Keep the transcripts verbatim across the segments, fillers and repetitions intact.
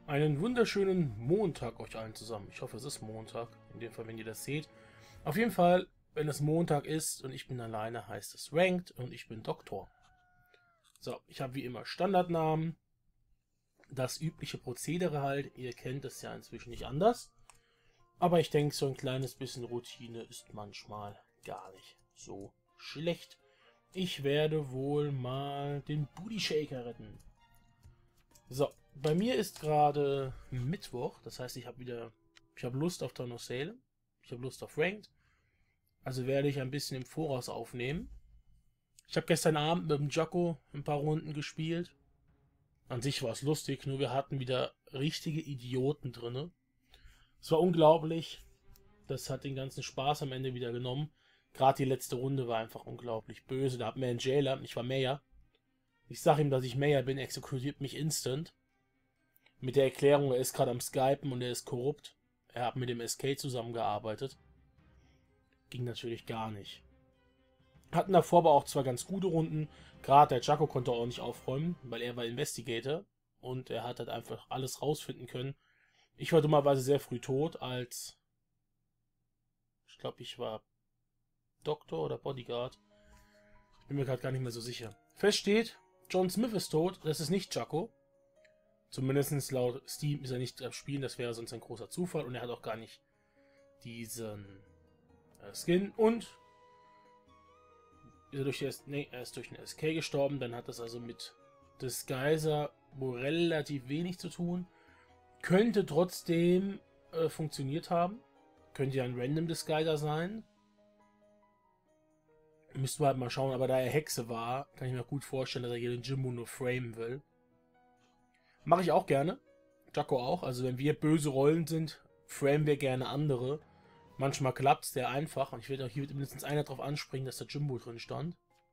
Einen wunderschönen Montag euch allen zusammen. Ich hoffe, es ist Montag, in dem Fall, wenn ihr das seht. Auf jeden Fall, wenn es Montag ist und ich bin alleine, heißt es Ranked und ich bin Doktor. So, ich habe wie immer Standardnamen. Das übliche Prozedere halt, ihr kennt es ja inzwischen nicht anders. Aber ich denke, so ein kleines bisschen Routine ist manchmal gar nicht so schlecht. Ich werde wohl mal den Booty Shaker retten. So, bei mir ist gerade Mittwoch, das heißt, ich habe wieder, ich habe Lust auf Dawn of Salem, ich habe Lust auf Ranked, also werde ich ein bisschen im Voraus aufnehmen. Ich habe gestern Abend mit dem Jacko ein paar Runden gespielt. An sich war es lustig, nur wir hatten wieder richtige Idioten drinne. Es war unglaublich, das hat den ganzen Spaß am Ende wieder genommen. Gerade die letzte Runde war einfach unglaublich böse, da hat mir ein Jailer, ich war Mayor. Ich sage ihm, dass ich Mayor bin, exekutiert mich instant. Mit der Erklärung, er ist gerade am Skypen und er ist korrupt. Er hat mit dem S K zusammengearbeitet. Ging natürlich gar nicht. Hatten davor aber auch zwei ganz gute Runden. Gerade der Jacko konnte auch nicht aufräumen, weil er war Investigator. Und er hat halt einfach alles rausfinden können. Ich war dummerweise sehr früh tot, als... Ich glaube, ich war Doktor oder Bodyguard. Ich bin mir gerade gar nicht mehr so sicher. Fest steht, John Smith ist tot. Das ist nicht Jacko. Zumindest laut Steam ist er nicht am Spielen, das wäre sonst ein großer Zufall. Und er hat auch gar nicht diesen äh, Skin. Und ist er, durch die, nee, er ist durch den S K gestorben. Dann hat das also mit Disguiser wohl relativ wenig zu tun. Könnte trotzdem äh, funktioniert haben. Könnte ja ein Random Disguiser sein. Müssten wir halt mal schauen. Aber da er Hexe war, kann ich mir gut vorstellen, dass er hier den Jimbo nur framen will. Mache ich auch gerne. Jacko auch. Also wenn wir böse Rollen sind, framen wir gerne andere. Manchmal klappt es sehr einfach. Und ich werde auch hier mindestens einer drauf anspringen, dass der Jimbo drin stand.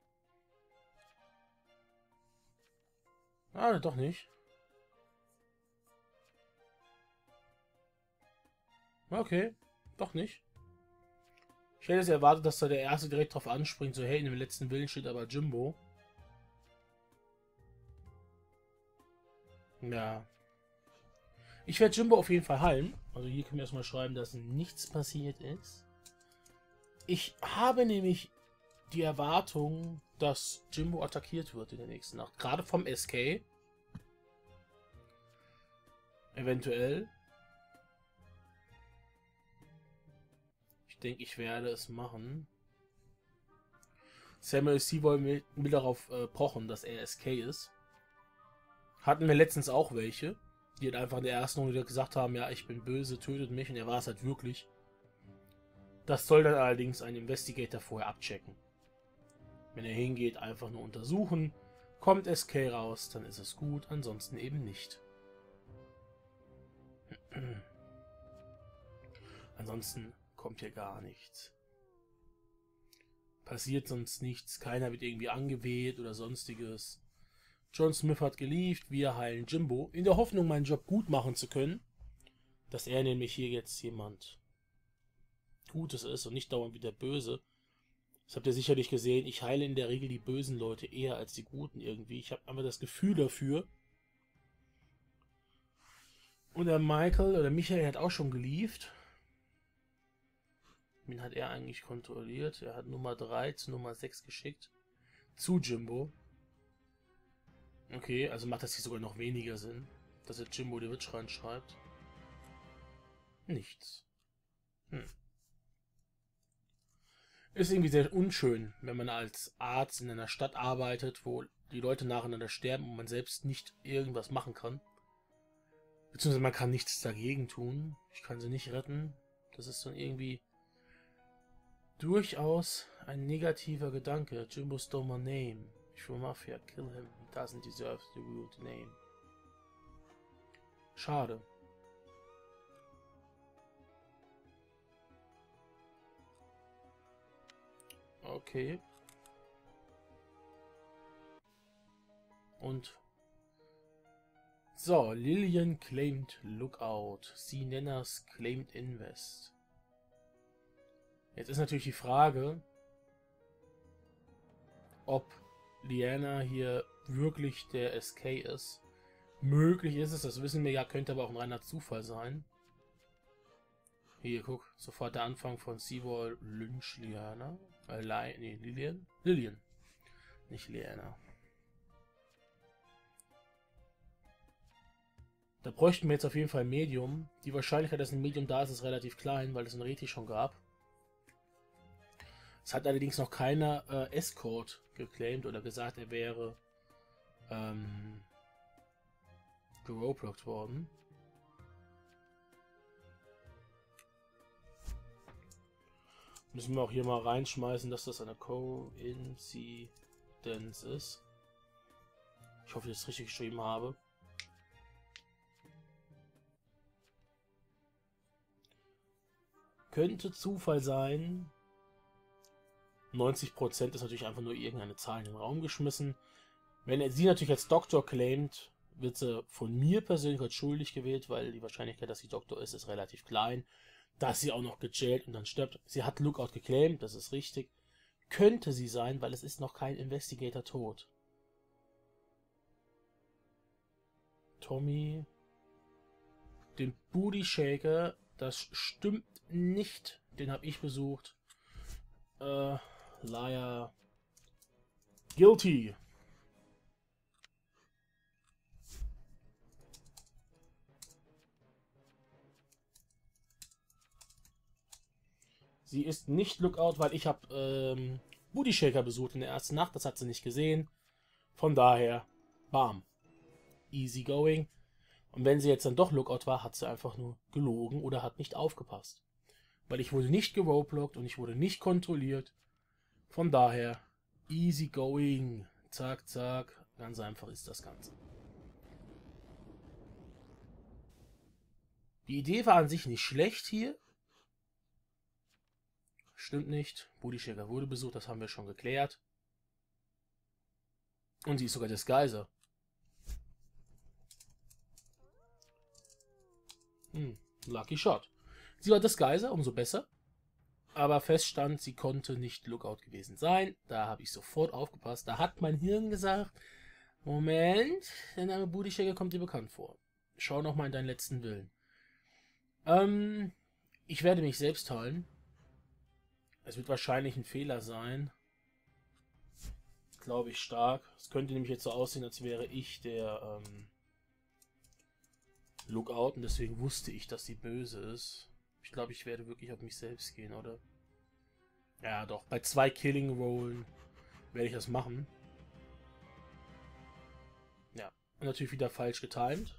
Ah, doch nicht. Okay, doch nicht. Ich hätte es erwartet, dass da der Erste direkt drauf anspringt. So, hey, in dem letzten Willen steht aber Jimbo. Ja. Ich werde Jimbo auf jeden Fall heilen. Also hier können wir erstmal schreiben, dass nichts passiert ist. Ich habe nämlich die Erwartung, dass Jimbo attackiert wird in der nächsten Nacht. Gerade vom S K. Eventuell. Ich denke, ich werde es machen. Samuel Seaboy will, will darauf äh, pochen, dass er S K ist. Hatten wir letztens auch welche, die halt einfach in der ersten Runde gesagt haben, ja, ich bin böse, tötet mich, und er war es halt wirklich. Das soll dann allerdings ein Investigator vorher abchecken. Wenn er hingeht, einfach nur untersuchen, kommt S K raus, dann ist es gut, ansonsten eben nicht. Ansonsten kommt hier gar nichts. Passiert sonst nichts, keiner wird irgendwie angewählt oder sonstiges. John Smith hat geliefert, wir heilen Jimbo, in der Hoffnung, meinen Job gut machen zu können. Dass er nämlich hier jetzt jemand Gutes ist und nicht dauernd wieder böse. Das habt ihr sicherlich gesehen, ich heile in der Regel die bösen Leute eher als die guten irgendwie. Ich habe einfach das Gefühl dafür. Und der Michael oder Michael hat auch schon geliefert. Wen hat er eigentlich kontrolliert? Er hat Nummer drei zu Nummer sechs geschickt. Zu Jimbo. Okay, also macht das hier sogar noch weniger Sinn, dass er Jimbo die Witch reinschreibt. Nichts. Hm. Ist irgendwie sehr unschön, wenn man als Arzt in einer Stadt arbeitet, wo die Leute nacheinander sterben und man selbst nicht irgendwas machen kann. Beziehungsweise man kann nichts dagegen tun. Ich kann sie nicht retten. Das ist dann irgendwie durchaus ein negativer Gedanke. Jimbo stole my name. If you're Mafia, kill him. He doesn't deserve the rude name. Schade. Okay. Und so, Lillian claimed Lookout. C. Nenners claimed Invest. Jetzt ist natürlich die Frage, ob Liana hier wirklich der S K ist. Möglich ist es, das wissen wir ja, könnte aber auch ein reiner Zufall sein. Hier, guck, sofort der Anfang von Seawall Lynch Liana. Äh, Li nee, Lillian? Lillian. Nicht Liana. Da bräuchten wir jetzt auf jeden Fall ein Medium. Die Wahrscheinlichkeit, dass ein Medium da ist, ist relativ klein, weil es ein Reti schon gab. Es hat allerdings noch keiner äh, Escort geclaimed oder gesagt, er wäre ähm, geroblocked worden. Müssen wir auch hier mal reinschmeißen, dass das eine Coincidence ist. Ich hoffe, dass ich das richtig geschrieben habe. Könnte Zufall sein. neunzig Prozent ist natürlich einfach nur irgendeine Zahl in den Raum geschmissen. Wenn er sie natürlich als Doktor claimt, wird sie von mir persönlich als schuldig gewählt, weil die Wahrscheinlichkeit, dass sie Doktor ist, ist relativ klein. Dass sie auch noch gejailt und dann stirbt. Sie hat Lookout geclaimt, das ist richtig. Könnte sie sein, weil es ist noch kein Investigator tot. Tommy. Den Booty Shaker, das stimmt nicht. Den habe ich besucht. Äh, Liar. Guilty. Sie ist nicht Lookout, weil ich habe ähm, Booty Shaker besucht in der ersten Nacht. Das hat sie nicht gesehen. Von daher, bam. Easy going. Und wenn sie jetzt dann doch Lookout war, hat sie einfach nur gelogen oder hat nicht aufgepasst. Weil ich wurde nicht geroadblockt und ich wurde nicht kontrolliert. Von daher, easy going. Zack, zack. Ganz einfach ist das Ganze. Die Idee war an sich nicht schlecht hier. Stimmt nicht. Booty Shaker wurde besucht, das haben wir schon geklärt. Und sie ist sogar Disguiser. Hm, lucky shot. Sie war Disguiser, umso besser. Aber feststand, sie konnte nicht Lookout gewesen sein. Da habe ich sofort aufgepasst. Da hat mein Hirn gesagt, Moment, der Name Booty Shaker kommt dir bekannt vor. Schau nochmal in deinen letzten Willen. Ähm, ich werde mich selbst heilen. Es wird wahrscheinlich ein Fehler sein. Glaube ich stark. Es könnte nämlich jetzt so aussehen, als wäre ich der ähm, Lookout. Und deswegen wusste ich, dass sie böse ist. Ich glaube, ich werde wirklich auf mich selbst gehen, oder? Ja, doch. Bei zwei Killing-Rollen werde ich das machen. Ja. Und natürlich wieder falsch getimed.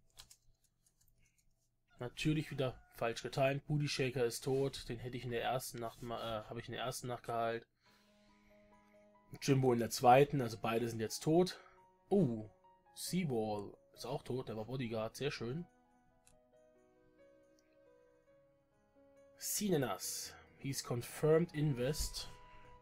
Natürlich wieder falsch getimed. Booty Shaker ist tot. Den hätte ich in der ersten Nacht mal, äh, habe ich in der ersten Nacht geheilt. Jimbo in der zweiten, also beide sind jetzt tot. Oh, Seawall ist auch tot, der war Bodyguard, sehr schön. Sinenas, he's confirmed invest.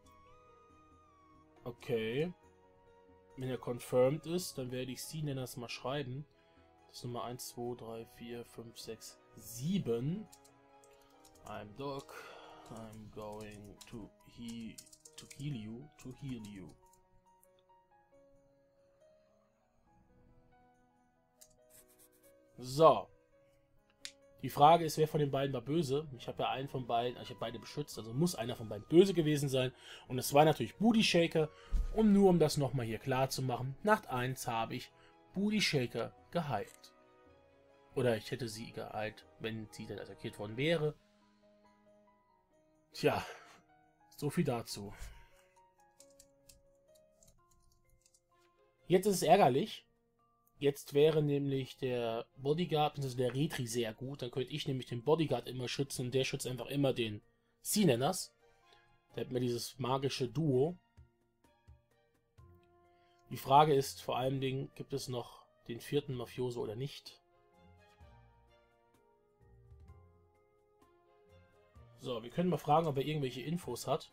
Okay. Wenn er confirmed ist, dann werde ich Sinenas mal schreiben. Das ist Nummer eins, zwei, drei, vier, fünf, sechs, sieben. I'm Doc. I'm going to he to heal you. To heal you. So. Die Frage ist, wer von den beiden war böse. Ich habe ja einen von beiden, ich habe beide beschützt, also muss einer von beiden böse gewesen sein. Und es war natürlich Booty Shaker. Und nur um das nochmal hier klar zu machen, Nacht eins habe ich Booty Shaker geheilt. Oder ich hätte sie geheilt, wenn sie dann attackiert worden wäre. Tja, so viel dazu. Jetzt ist es ärgerlich. Jetzt wäre nämlich der Bodyguard, also der Retri, sehr gut. Dann könnte ich nämlich den Bodyguard immer schützen und der schützt einfach immer den Sinenas. Der hat mir dieses magische Duo. Die Frage ist vor allen Dingen, gibt es noch den vierten Mafioso oder nicht? So, wir können mal fragen, ob er irgendwelche Infos hat.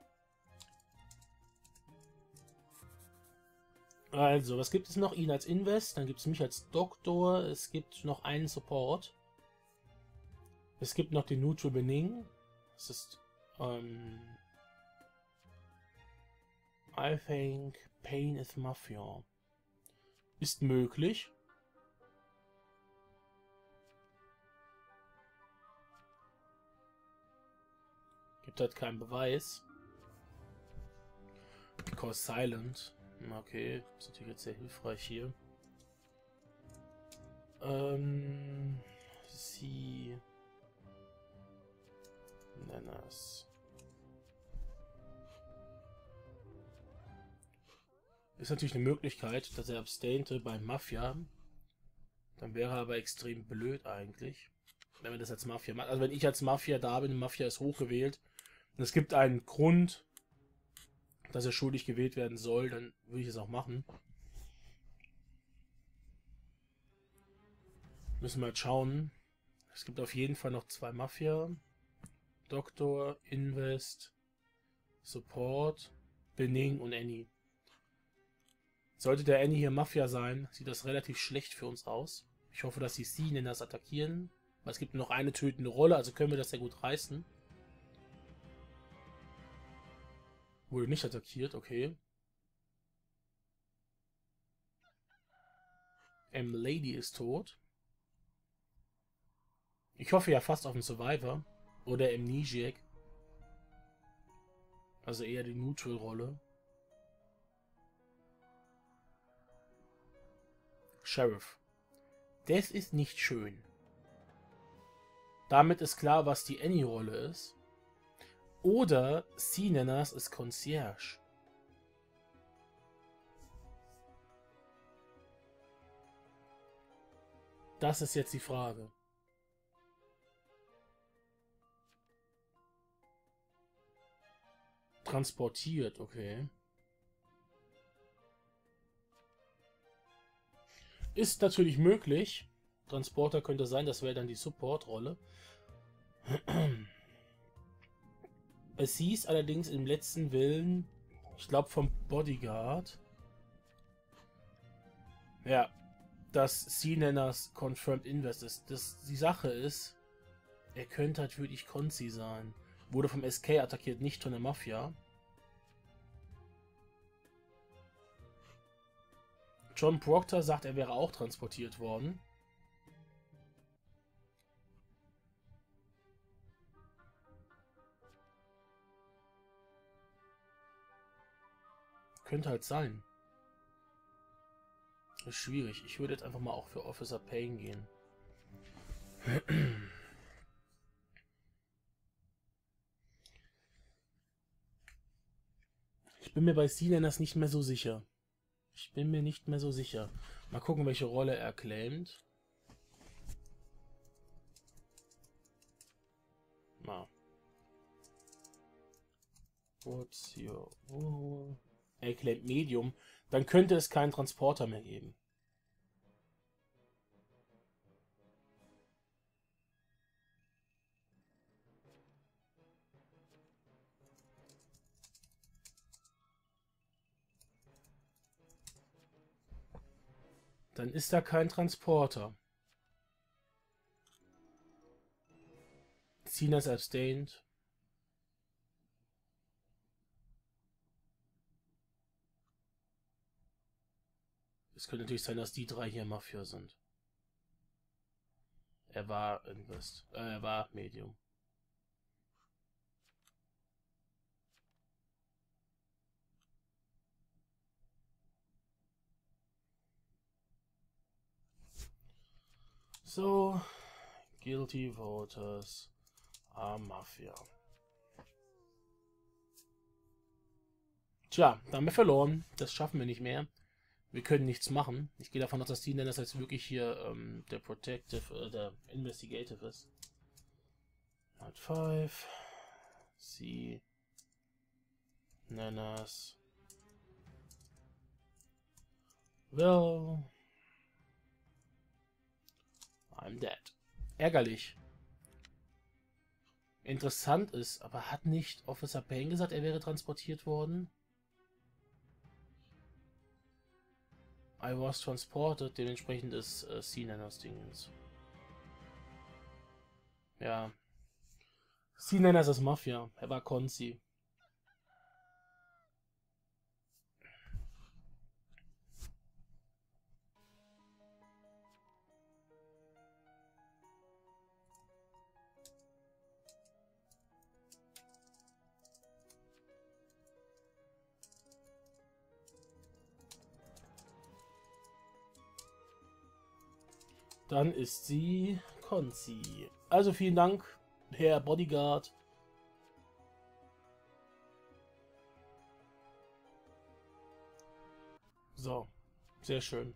Also, was gibt es noch? Ihn als Invest, dann gibt es mich als Doktor, es gibt noch einen Support. Es gibt noch den Neutral Bening. Das ist, ähm... I think Pain is Mafia. Ist möglich. Gibt halt keinen Beweis. Because silent. Okay, ist natürlich jetzt sehr hilfreich hier. Ähm, sie nennen es. Ist natürlich eine Möglichkeit, dass er abstainte bei Mafia. Dann wäre er aber extrem blöd eigentlich, wenn wir das als Mafia machen. Also wenn ich als Mafia da bin, Mafia ist hochgewählt, und es gibt einen Grund, dass er schuldig gewählt werden soll, dann würde ich es auch machen. Müssen wir halt schauen. Es gibt auf jeden Fall noch zwei Mafia. Doktor, Invest, Support, Bening und Annie. Sollte der Annie hier Mafia sein, sieht das relativ schlecht für uns aus. Ich hoffe, dass die C-Nenners attackieren. Weil es gibt nur noch eine tötende Rolle, also können wir das sehr gut reißen. Wurde nicht attackiert, okay. M-Lady ist tot. Ich hoffe ja fast auf einen Survivor. Oder Amnesiac. Also eher die Neutral-Rolle. Sheriff. Das ist nicht schön. Damit ist klar, was die Annie-Rolle ist. Oder C-Nenners ist Concierge. Das ist jetzt die Frage. Transportiert, okay. Ist natürlich möglich. Transporter könnte sein, das wäre dann die Support-Rolle. Es hieß allerdings im letzten Willen, ich glaube vom Bodyguard, ja, dass C-Nenners Confirmed Invest ist. Das, die Sache ist, er könnte halt wirklich Konzi sein. Wurde vom S K attackiert, nicht von der Mafia. John Proctor sagt, er wäre auch transportiert worden. Könnte halt sein. Ist schwierig. Ich würde jetzt einfach mal auch für Officer Payne gehen. Ich bin mir bei C-Nenners nicht mehr so sicher. Ich bin mir nicht mehr so sicher. Mal gucken, welche Rolle er claimt. Mal. What's your role? Er claimt Medium. Dann könnte es keinen Transporter mehr geben. Dann ist da kein Transporter. Cena's abstained. Es könnte natürlich sein, dass die drei hier Mafia sind. Er war Invest. Äh, er war Medium. So, guilty voters are Mafia. Tja, da haben wir verloren. Das schaffen wir nicht mehr. Wir können nichts machen. Ich gehe davon aus, dass die Nenners jetzt wirklich hier ähm, der Protective, äh, der Investigative ist. Not five. C. Nenners. Well. I'm dead. Ärgerlich. Interessant ist, aber hat nicht Officer Payne gesagt, er wäre transportiert worden? I was transported, dementsprechend ist äh, C-Nenners Dingens. Ja. C-Nenners ist Mafia, er war Konzi. Dann ist sie Konzi. Also vielen Dank, Herr Bodyguard. So, sehr schön.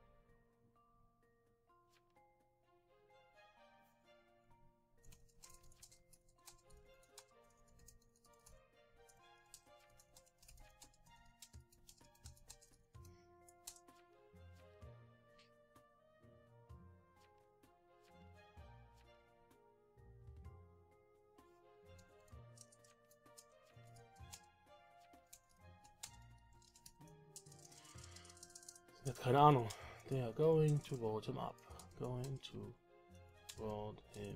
Ja, keine Ahnung. They are going to vote him up. Going to vote him.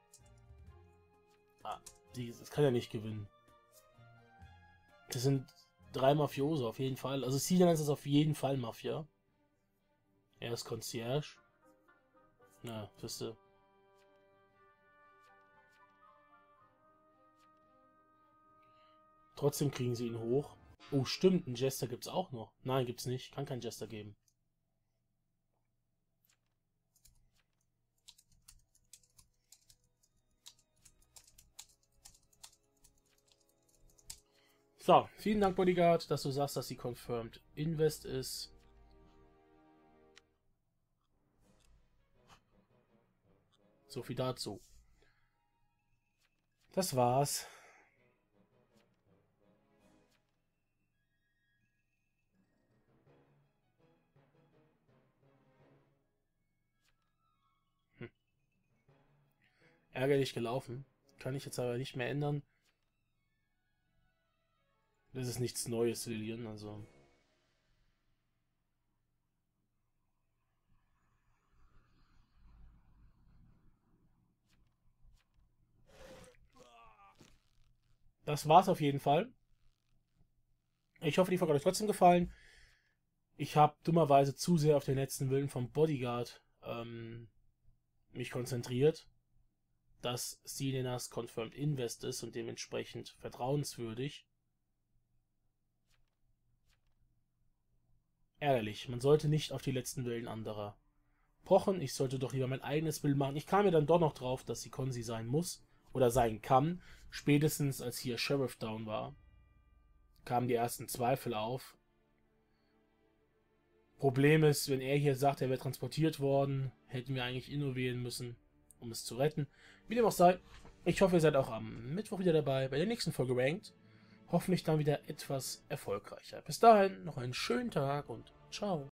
Ah, dieses kann ja nicht gewinnen. Das sind drei Mafiose auf jeden Fall. Also Sinan ist auf jeden Fall Mafia. Er ist Concierge. Na, wisst ihr. Trotzdem kriegen sie ihn hoch. Oh, stimmt, einen Jester gibt's auch noch. Nein, gibt's nicht. Kann keinen Jester geben. So, vielen Dank, Bodyguard, dass du sagst, dass sie confirmed Invest ist. So viel dazu. Das war's. Hm. Ärgerlich gelaufen. Kann ich jetzt aber nicht mehr ändern. Das ist nichts Neues, Lilian, also. Das war's auf jeden Fall. Ich hoffe, die Folge hat euch trotzdem gefallen. Ich habe dummerweise zu sehr auf den letzten Willen vom Bodyguard ähm, mich konzentriert, dass Selenas Confirmed Invest ist und dementsprechend vertrauenswürdig. Ärgerlich, man sollte nicht auf die letzten Willen anderer pochen. Ich sollte doch lieber mein eigenes Bild machen. Ich kam mir dann doch noch drauf, dass sie Konzi sein muss oder sein kann. Spätestens als hier Sheriff down war, kamen die ersten Zweifel auf. Problem ist, wenn er hier sagt, er wäre transportiert worden, hätten wir eigentlich Inno wählen müssen, um es zu retten. Wie dem auch sei, ich hoffe, ihr seid auch am Mittwoch wieder dabei bei der nächsten Folge Ranked. Hoffentlich dann wieder etwas erfolgreicher. Bis dahin noch einen schönen Tag und ciao.